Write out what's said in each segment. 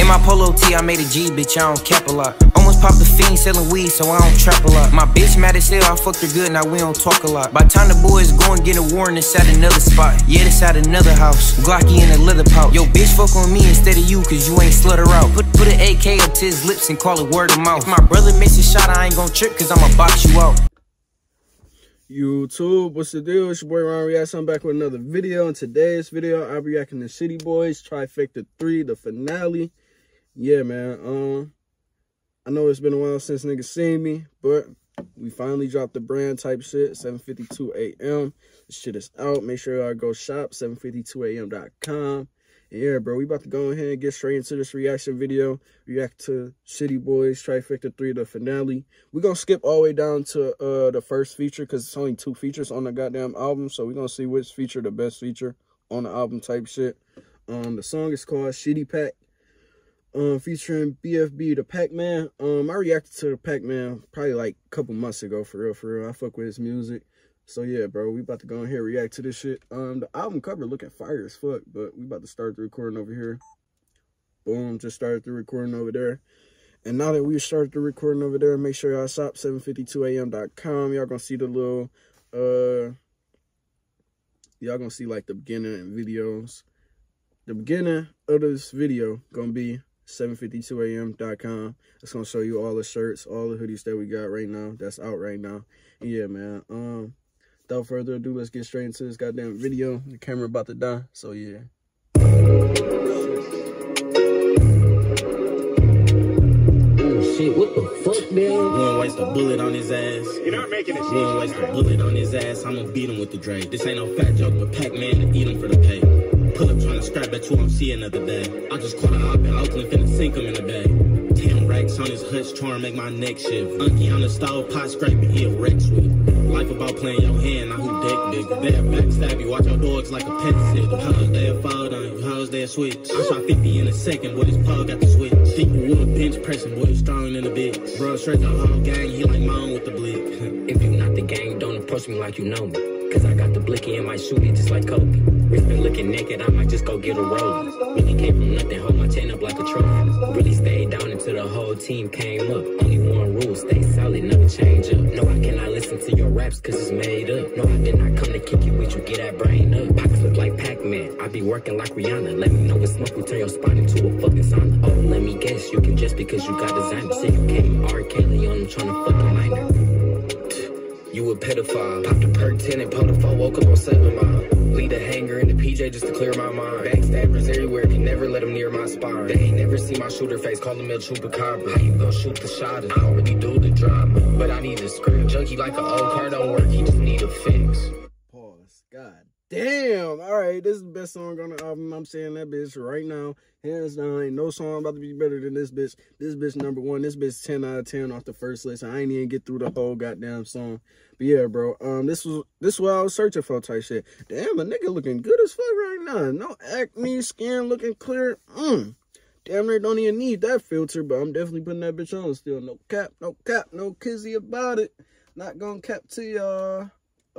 In my polo tee, I made a G, bitch, I don't cap a lot. Almost popped the fiend selling weed, so I don't trap a lot. My bitch mad as hell, I fucked her good, now we don't talk a lot. By the time the boys go and get a warrant, it's at another spot. Yeah, it's at another house. Glocky in a leather pouch. Yo, bitch, fuck on me instead of you, cause you ain't slut her out. Put an AK up to his lips and call it word of mouth. If my brother misses shot, I ain't gon' trip, cause I'ma box you out. YouTube, what's the deal? It's your boy Ron Reaction. I'm back with another video. In today's video, I'll be reacting to ShittyBoyz Trifecta 3, the finale. Yeah, man. I know it's been a while since niggas seen me, but we finally dropped the brand type shit, 7:52 a.m. This shit is out. Make sure y'all go shop, 752am.com. And yeah, bro, we about to go ahead and get straight into this reaction video. React to ShittyBoyz Trifecta 3, the finale. We're going to skip all the way down to the first feature because it's only 2 features on the goddamn album. So we're going to see which feature the best feature on the album type shit. The song is called Shitty Pack, featuring Bfb Da Packman. I reacted to the Packman probably like a couple months ago, for real. I fuck with his music. So yeah, bro, we about to go ahead and react to this shit. The album cover looking fire as fuck, but we about to start the recording over here. Boom, just started the recording over there. And now that we started the recording over there, make sure y'all shop 752am.com. Y'all gonna see the little y'all gonna see like the beginning and videos. The beginning of this video gonna be 752am.com. It's gonna show you all the shirts, all the hoodies that we got right now, that's out right now. And yeah, man, without further ado, let's get straight into this goddamn video. The camera about to die, so yeah. Shit, what the fuck, man? Wouldn't waste a bullet on his ass. You're not making it. Wouldn't waste a bullet on his ass. I'ma beat him with the Dre. This ain't no fat joke, but Pac-Man to eat him for the pay. Pull up trying to scrap, bet you won't see another day. I just caught a hop in Oakland, finna sink him in the bay. 10 racks on his hutch, torn, make my neck shift. Unky on the stove, pot scraping, he a wreck sweet. Life about playing your hand, not who dick big. They'll backstab you, watch your dogs like a pet sit. Hoes, they'll fall on you, hoes, they'll switch. I shot 50 in a second, boy, this plug got the switch. Think you would bench pressing, boy, strong in the bitch. Bro, straight the whole gang, he like mine with the blick. If you not the gang, don't approach me like you know me. Cause I got the blicky and might shoot it just like Kobe. Wrist been looking naked, I might just go get a roll. Really came from nothing, hold my chain up like a trophy. Really stayed down until the whole team came up. Only one rule, stay solid, never change up. No, I cannot listen to your raps cause it's made up. No, I did not come to kick you with you, get that brain up. Pockets look like Pac-Man, I be working like Rihanna. Let me know what smoke will turn your spot into a fucking sauna. Oh, let me guess, you can just because you got designer. Say you came R. Kelly on them trying to fuck a minor. You a pedophile. Popped a perk 10 and pulled a 4, woke up on 7 Mile. Lead a hanger in the PJ just to clear my mind. Backstabbers everywhere, can never let them near my spine. They ain't never see my shooter face, call them El Chupacabra. How you gon' shoot the shot? I don't really do the drama, but I need a script. Junkie like an old car don't work, he just need a fix. Pause. God damn. Alright, this is the best song on the album. I'm saying that bitch right now. Hands down, ain't no song about to be better than this bitch. This bitch #1. This bitch 10 out of 10 off the first list. I ain't even get through the whole goddamn song. But yeah, bro. This is what I was searching for type shit. Damn, a nigga looking good as fuck right now. No acne, skin looking clear. Damn near don't even need that filter, but I'm definitely putting that bitch on still. No cap, no kizzy about it. Not gonna cap to y'all.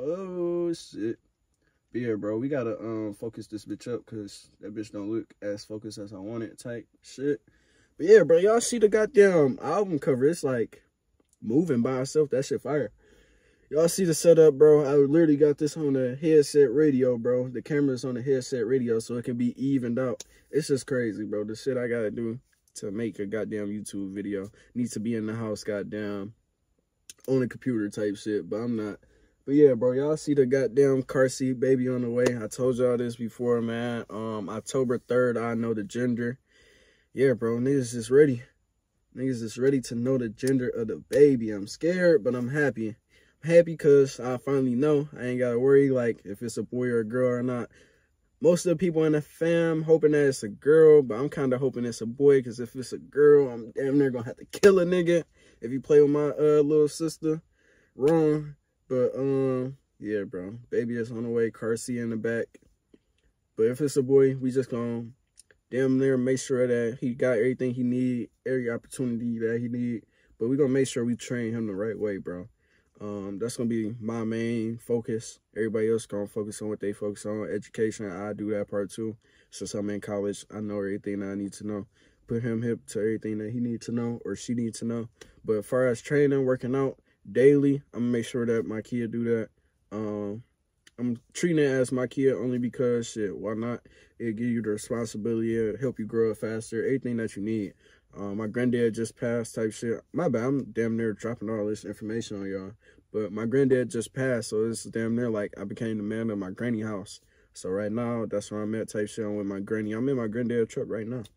Oh shit. But yeah, bro, we gotta focus this bitch up because that bitch don't look as focused as I want it type shit. But yeah, bro, y'all see the goddamn album cover. It's like moving by itself. That shit fire. Y'all see the setup, bro. I literally got this on the headset radio, bro. The camera's on the headset radio so it can be evened out. It's just crazy, bro. The shit I gotta do to make a goddamn YouTube video. Need to be in the house, goddamn, on a computer type shit, but I'm not. But yeah, bro, y'all see the goddamn car seat baby on the way. I told y'all this before, man. October 3rd, I know the gender. Yeah, bro, niggas is ready. Niggas is ready to know the gender of the baby. I'm scared, but I'm happy. I'm happy because I finally know. I ain't got to worry, like, if it's a boy or a girl or not. Most of the people in the fam hoping that it's a girl, but I'm kind of hoping it's a boy because if it's a girl, I'm damn near going to have to kill a nigga if you play with my little sister. Wrong. But, yeah, bro. Baby is on the way. Car seat in the back. But if it's a boy, we just gonna damn near make sure that he got everything he need, every opportunity that he need. But we gonna make sure we train him the right way, bro. That's gonna be my main focus. Everybody else gonna focus on what they focus on. Education, I do that part too. Since I'm in college, I know everything that I need to know. put him hip to everything that he needs to know or she needs to know. But as far as training, working out daily, I'm gonna make sure that my kid do that. I'm treating it as my kid only because, shit, why not? It'll give you the responsibility, it'll help you grow up faster, everything that you need. My granddad just passed type shit. My bad, I'm damn near dropping all this information on y'all. But my granddad just passed, so it's damn near like I became the man of my granny house. So right now, that's where I'm at type shit. I'm with my granny. I'm in my granddad truck right now.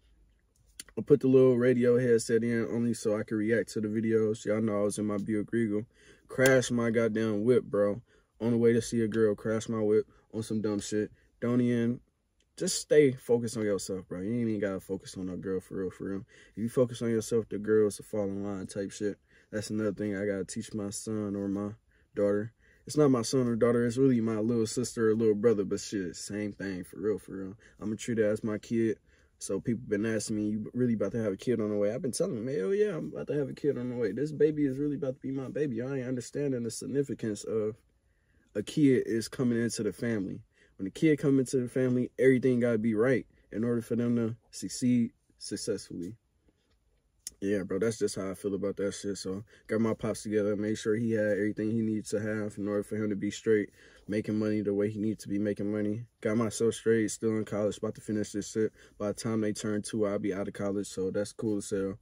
I put the little radio headset in only so I can react to the videos. Y'all know I was in my Buick Regal. Crashed my goddamn whip, bro. On the way to see a girl, crash my whip on some dumb shit. Don't even, just stay focused on yourself, bro. You ain't even gotta focus on no girl for real, for real. If you focus on yourself, the girls will fall in line type shit. That's another thing I gotta teach my son or my daughter. It's not my son or daughter, it's really my little sister or little brother, but shit, same thing, for real, for real. I'm gonna treat it as my kid. So people been asking me, you really about to have a kid on the way? I've been telling them, hell yeah, I'm about to have a kid on the way. This baby is really about to be my baby. I ain't understanding the significance of a kid is coming into the family. When the kid come into the family, everything gotta be right in order for them to succeed successfully. Yeah, bro, that's just how I feel about that shit. So got my pops together, made sure he had everything he needs to have in order for him to be straight, making money the way he needs to be making money. Got myself straight, still in college, about to finish this shit. By the time they turn 2, I'll be out of college, so that's cool as hell.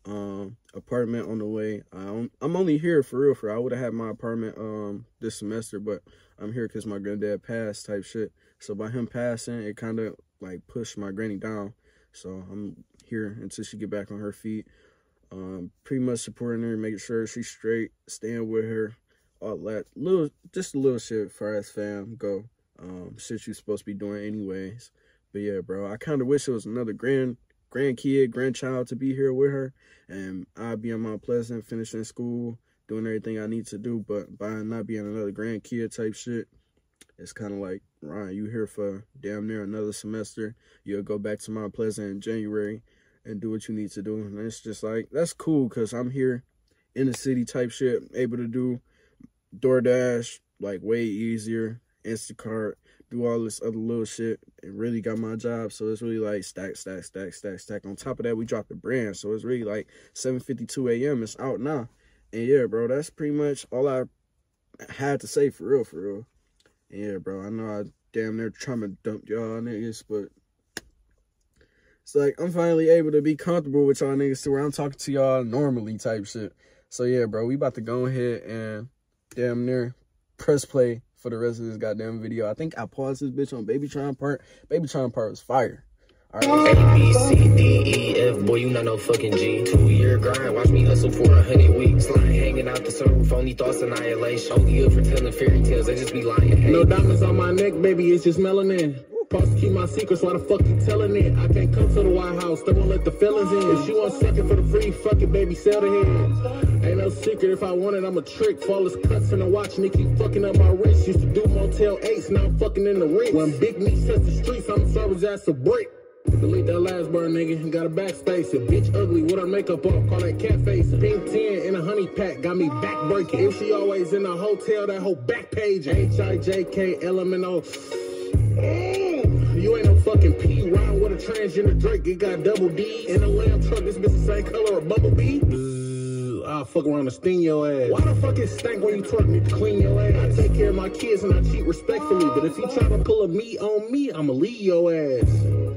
Apartment on the way. I'm only here for real, I would have had my apartment this semester, but I'm here because my granddad passed type shit. So by him passing, it kind of like pushed my granny down. So I'm here until she get back on her feet. Pretty much supporting her, making sure she's straight, staying with her, all that. Just a little shit far as fam go. Shit you supposed to be doing anyways. But yeah, bro, I kind of wish it was another grandchild to be here with her, and I'd be on Mount Pleasant, finishing school, doing everything I need to do. But by not being another grandkid type shit, it's kind of like, Ryan, you here for damn near another semester. You'll go back to Mount Pleasant in January and do what you need to do. And it's just like, that's cool because I'm here in the city type shit, able to do DoorDash like way easier, Instacart, do all this other little shit, and really got my job. So it's really like stack. On top of that, we dropped the brand, so it's really like 7:52 a.m. It's out now. And yeah, bro, that's pretty much all I had to say for real. And yeah, bro, I know I damn near trying to dump y'all niggas, but it's like I'm finally able to be comfortable with y'all niggas to where I'm talking to y'all normally type shit. So yeah, bro, we about to go ahead and damn near press play for the rest of this goddamn video. I think I paused this bitch on babytron part. Babytron part was fire. All right. A, B, C, D, E, F, boy, you not no fucking G. 2-year grind, watch me hustle for 100 weeks. Lying, hanging out the sunroof, only thoughts annihilation. Only good for telling fairy tales, they just be lying. Hey. No diamonds on my neck, baby, it's just melanin. Supposed to keep my secrets, why the fuck you telling it? I can't come to the White House, they won't let the felons in. If she wants second for the free, fuck it, baby, sell the head. Ain't no secret, if I want it, I'm a trick. Flawless cuts in the watch, and they keep fucking up my wrist. Used to do Motel 8s, now I'm fucking in the ring. When Big Meat sets the streets, I'ma serve his ass a brick. Delete that last bar, nigga, got a backspace. A bitch ugly with her makeup off, call that cat face. Pink 10 in a honey pack, got me back breaking. If she always in a hotel, that whole back page. HIJKLMNO. You ain't no fucking P. Round with a transgender Drake, it got double D. In a lamb truck, this bitch the same color of Bumblebee. I'll fuck around and sting your ass. Why the fuck it stank when you twerk me to clean your ass? I take care of my kids and I cheat respectfully. But if you try to pull a me on me, I'ma leave your ass.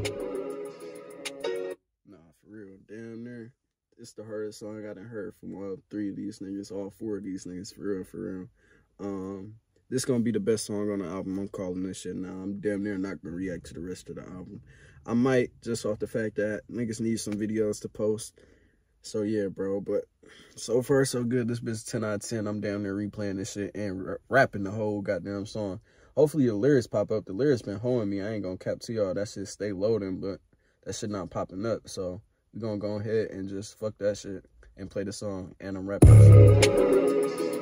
Nah, for real, damn near. It's the hardest song I done heard from all 3 of these niggas, all 4 of these niggas, for real. This gonna be the best song on the album. I'm calling this shit now. I'm damn near not gonna react to the rest of the album. I might, just off the fact that niggas need some videos to post. So yeah, bro, but so far so good. This bitch 10 out of 10. I'm damn near replaying this shit and rapping the whole goddamn song. Hopefully the lyrics pop up. The lyrics been holding me. I ain't gonna cap to y'all. That shit stay loading, but that shit not popping up. So we gonna go ahead and just fuck that shit and play the song. And I'm rapping the shit.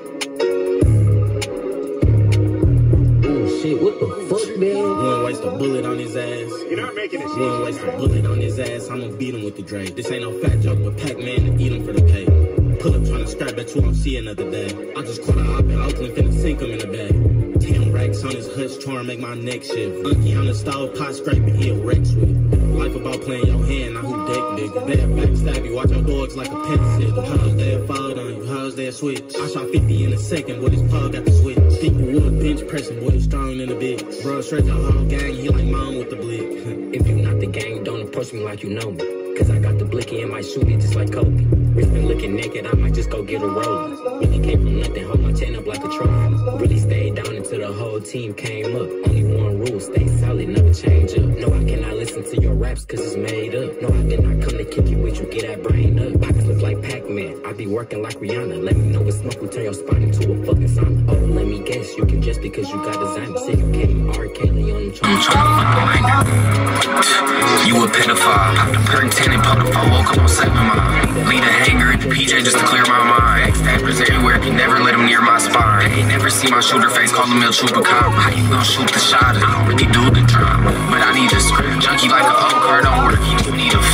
Shit, what the fuck, man? Wouldn't waste a bullet on his ass. You're not making this. Wouldn't waste a bullet on his ass. I'ma beat him with the Dre. This ain't no fat joke, but Pac-Man to eat him for the pay. Pull up trying to scrap, bet you won't see another day. I just caught a op in Oakland, finna sink him in the bag. 10 racks on his hutch, trying to make my neck shift. Monkey on the stove, pot scraping, he a Rex with it. Life about playing your hand, not who deck bigger. They'll backstab you, watch your dogs like a pet sitter. Hoes they'll fold on you, hoes they'll switch. I shot 50 in a second, but his plug got the switch. People wood bench pressing, boy, strong in the bitch. Bro, straight to the whole gang, he like mom with the blick. If you not the gang, don't approach me like you know me. Cause I got the blicky in my shooty just like Kobe. Wrist been looking naked, I might just go get a roll. Really came from nothing, hold my chin up like a trophy. Really stayed down until the whole team came up. Only one rule, stay solid, never change up. No, I cannot listen to your raps cause it's made up. No, I did not come to kick you with you, get that brain up. Pockets look like Pac-Man, I be working like Rihanna. Let me know what smoke will turn your spot into a fucking sauna. Oh, let me guess, you can just because you got designer. Say you came arcadely on them trying You a pedophile, popped a perk 10 and popped a 4, woke up on 7 mine. Lead a hanger at the PJ just to clear my mind. Ex-stabbers everywhere, can never let them near my spine. They ain't never see my shooter face, call him El Chupacabra. How you gon' shoot the shot? I don't really do the drama, but I need a script. Junkie like a old car, don't work, you need a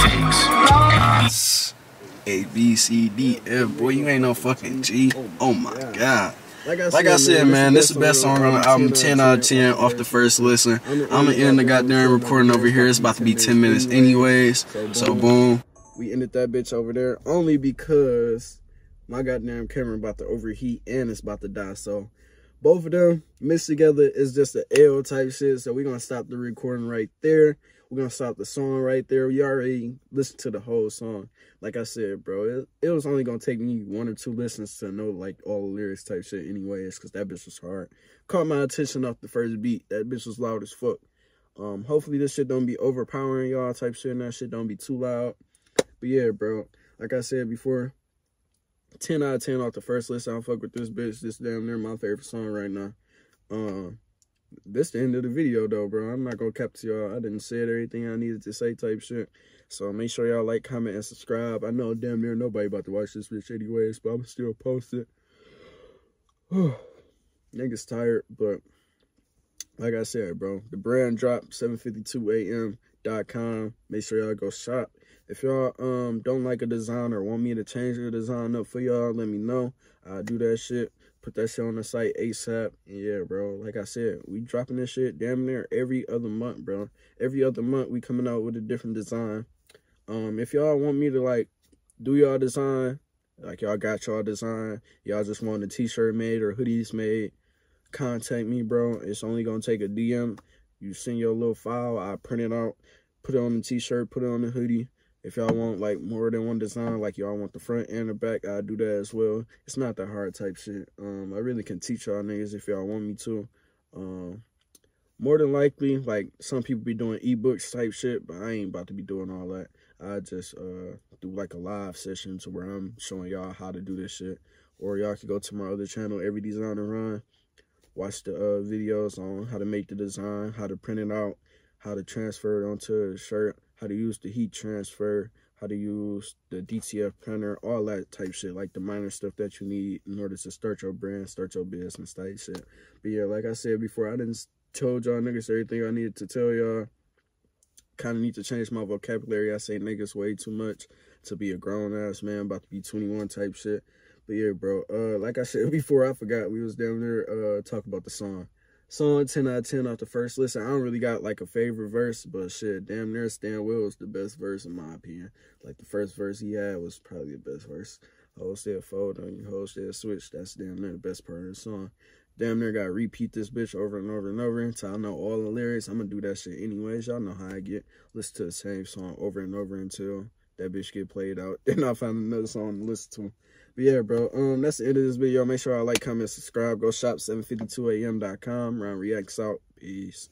fix. A, B, C, D, F. Boy, you ain't no fucking G. Oh my God. Like I said, man, this is the best song on the album, 10 out of 10 off the first listen. I'm gonna end the goddamn recording over here. It's about to be 10 minutes anyways. So boom. We ended that bitch over there only because my goddamn camera about to overheat and it's about to die. So both of them mixed together is just an L type shit. So we're gonna stop the recording right there. We're gonna stop the song right there. You already listened to the whole song. Like I said, bro, it was only gonna take me 1 or 2 listens to know like all the lyrics type shit anyways, cause that bitch was hard. Caught my attention off the first beat. That bitch was loud as fuck. Hopefully this shit don't be overpowering y'all type shit and that shit don't be too loud. But yeah, bro, like I said before, 10 out of 10 off the first list. I don't fuck with this bitch. This damn near my favorite song right now. This the end of the video though, bro. I'm not gonna cap to y'all. I didn't say everything I needed to say type shit. So make sure y'all like, comment, and subscribe. I know damn near nobody about to watch this with ShittyBoyz, but I'm still post it. Niggas tired, but like I said, bro, the brand dropped 7:52am.com. Make sure y'all go shop. If y'all don't like a design or want me to change the design up for y'all, let me know. I'll do that shit. Put that shit on the site ASAP. And yeah, bro, like I said, we dropping this shit damn near every other month, bro. Every other month we coming out with a different design. If y'all want me to like do y'all design, like y'all got y'all design, y'all just want a t-shirt made or hoodies made, contact me, bro. It's only gonna take a DM. You send your little file, I print it out, put it on the t-shirt, put it on the hoodie. If y'all want like more than one design, like y'all want the front and the back, I do that as well. It's not that hard type shit. I really can teach y'all niggas if y'all want me to. More than likely, like some people be doing ebooks type shit, but I ain't about to be doing all that. I just do like a live session to where I'm showing y'all how to do this shit. Or y'all can go to my other channel, Every Designer Run. Watch the videos on how to make the design, how to print it out, how to transfer it onto a shirt, how to use the heat transfer, how to use the DTF printer, all that type shit, like the minor stuff that you need in order to start your brand, start your business type shit. But yeah, like I said before, I didn't told y'all niggas everything I needed to tell y'all. Kind of need to change my vocabulary. I say niggas way too much to be a grown-ass man, about to be 21 type shit. But yeah, bro, like I said before, I forgot we was down there talking about the song. Song 10 out of 10 off the first listen. I don't really got like a favorite verse, but shit, damn near Stanwill was the best verse in my opinion. Like the first verse he had was probably the best verse. Whole still fold on you, whole still switch. That's damn near the best part of the song. Damn near gotta repeat this bitch over and over and over until I know all the lyrics. I'm gonna do that shit anyways. Y'all know how I get. Listen to the same song over and over until that bitch get played out. Then I'll find another song to listen to. But yeah, bro, that's the end of this video. Make sure y'all like, comment, subscribe. Go shop 7:52am.com. Round Reacts out. Peace.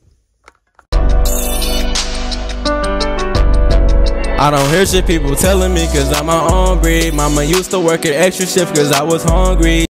I don't hear shit people telling me cause I'm my own breed. Mama used to work an extra shift cause I was hungry.